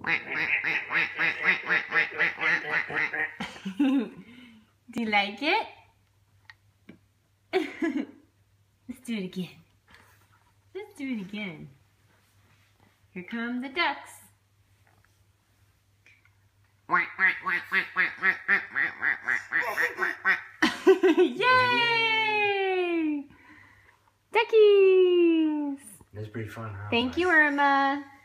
Do you like it? Let's do it again. Let's do it again. Here come the ducks. Yay! Duckies! That's pretty fun, huh? Thank you, Irma.